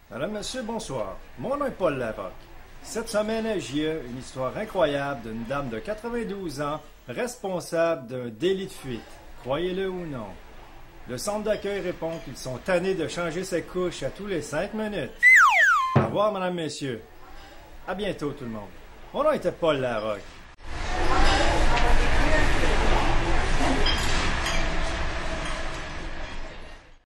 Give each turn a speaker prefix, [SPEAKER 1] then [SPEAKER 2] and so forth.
[SPEAKER 1] Madame, monsieur, bonsoir. Mon nom est Paul Larocque. Cette semaine à JE, une histoire incroyable d'une dame de 92 ans responsable d'un délit de fuite. Croyez-le ou non. Le centre d'accueil répond qu'ils sont tannés de changer ses couches à tous les 5 minutes. Au revoir, madame, messieurs. À bientôt, tout le monde. Mon nom était Paul Larocque.